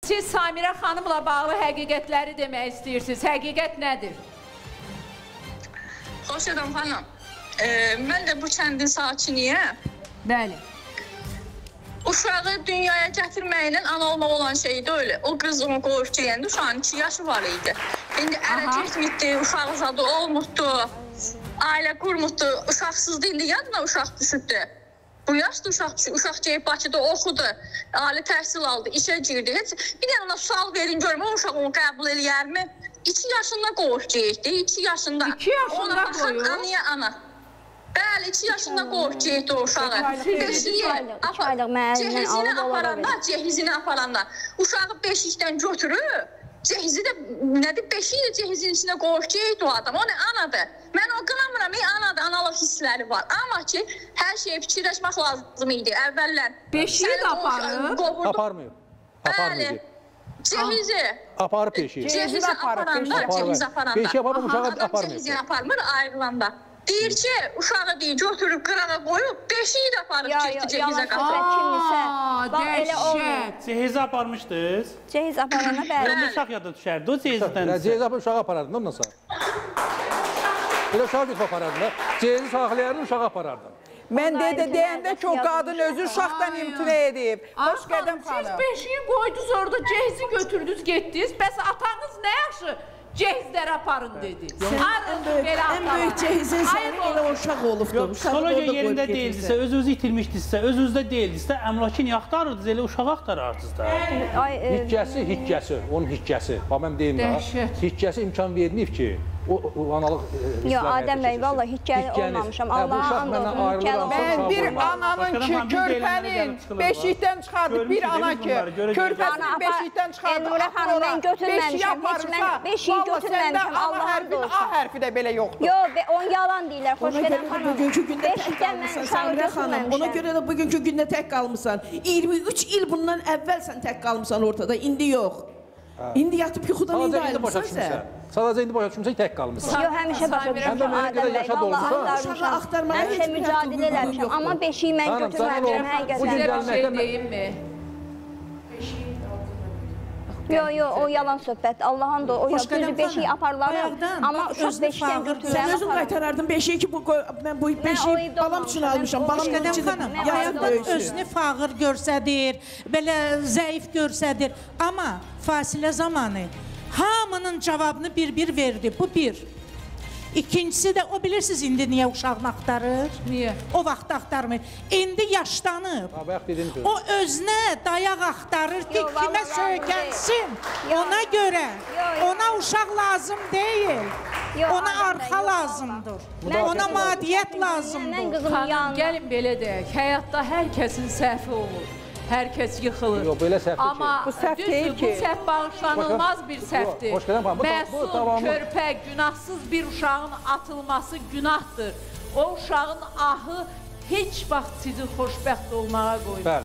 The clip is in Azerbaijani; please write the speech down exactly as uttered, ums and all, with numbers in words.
Siz Samirə xanımla bağlı həqiqətləri demək istəyirsiniz. Həqiqət nədir? Xoş edəm xanım. E, mən də bu kəndin sakiniyəm. Bəli. Uşağı dünyaya gətirməklə ana olmaq olan şeydir öyle. O qız onu qoyub geyəndə uşağın iki yaşı var idi. İndi ərə getməkdi, uşaq zadı olmuşdu, ailə qurmuşdu, uşaqsızdı, indi yadına uşaq düşübdü. Bu yaşda uşaq düşüb, uşaq geyib Bakıda oxudu, ali təhsil aldı, işə girdi. Heç, bir dənə ona sual verin, görüm, o uşaq onu qəbul eləyərmi? iki yaşında qoyub geyibdi, iki yaşında. iki yaşında ona baxan qoyub? anaya ana. Bəli, iki yaşında qoyub geyibdi o uşağı. Beşiyi, cehizini aparanda, cehizini aparanda. Uşağı beşikdən götürüb, cehizi də, nədir, beşiyi də cehizin içində qoyub geyibdi o adam. O nə anadır? Mən o qınamıram, ey anadır, analıq hissləri var. Amma ki, hər şeyi fikirləşmək lazım idi, əvvəllər. Beşiyi də aparıb? Aparmıyor. Bəli, cehizi. Aparıb beşiyi. Cehizi aparanda, cehizi aparanda. Beşiyi aparıb, uşağı aparmıyor. Cehizini aparmır, ayrılanda. Deyir ki, uşağı deyir, götürüb qırağa qoyub, beşiyi də aparıb getdi cehizə qatıb. Dəhşət. Cehizi aparmışdınız. Cehiz aparana bəli. Onda uşaq yada düşərdi, o cehizdən. Cehiz aparıb uşağı aparardın, ondan sonra. Elə uşağı götürüb aparardın da, cehizi saxlayardın, uşağı aparardın. Mən dedə deyəndə ki, o qadın özü uşaqdan imtina edib. Hoş qədəm xanım. Siz beşiyi qoydunuz orada, cehizi götürdünüz, getdiniz. Bəs atanız nə yaxşı? Cehizləri aparın dedi. Ən böyük cehizin sənin elə uşaq olubdur. Psixologiya yerində deyildisə, öz-özü itirmişdinizsə, öz-özdə deyildisə, əmlakı niyə axtarırdınız, elə uşağı axtarardınız da. Hikkəsi, hikkəsi, onun hikkəsi. Bax, mən deyim da, hikkəsi imkan verməyib ki, o analıq hisslər. Yox, Adəm bəy, valla hikkəli olmamışam. Allah'ın andolsun hikkəli olmamışam. Mən bir ananın ki, körpənin beşikdən çıxardı, bir ana ki, körpəsinin beşikdən çıxardı, Elnurə xanım, mən götürməmişəm, heç mən beşiyi götürməmişəm, Allah'ın dolsun. A hərfi də belə yoxdur. Yox, on yalan deyirlər, xoş gedəm xanım. Bugünkü gündə tək qalmışsan, Samirə xanım. Ona görə də bugünkü gündə tək qalmışsan. iyirmi üç il bundan əvvəl sən tək qalmışsan ortada, indi yox. İndi yatıb yuxudan indi ayrılmışsan sən. Sadəcə indi başa düşmüşsən, tək qalmışsan. Yox, həmişə başa düşmüşəm, Adəm bəy, valla axtarmışam. Həmişə mücadilə eləmişəm, amma beşiyi mən götürməmişəm, həqiqətən. Sizə bir şey deyim mi? Yox, yox, o yalan söhbət. Allah'ın da o düzü beşiyi aparlar, amma uşaq beşikdən götürürlər. Sən özün qaytarardın beşiyi ki, mən bu beşiyi balam üçün almışam. Balam üçün özünü fağır görsədir, belə zəif görsədir. Amma fasilə zamanı hamının cavabını bir-bir verdi. Bu bir. İkincisi də, o bilirsiniz indi niyə uşağını axtarır? Niyə? O vaxt axtarmır. İndi yaşlanıb. O özünə dayaq axtarır ki, kimə söykənsin. Ona görə. Ona uşaq lazım deyil. Ona arxa lazımdır. Ona madiyyət lazımdır. Xanım, gəlin belə deyək, həyatda hər kəsin səhvi olur. Hər kəs yıxılır. Yox, belə səhvdir ki. Amma düzdür, bu səhv bağışlanılmaz bir səhvdir. Məsum, körpə, günahsız bir uşağın atılması günahdır. O uşağın ahı heç vaxt sizi xoşbəxt olmağa qoymur.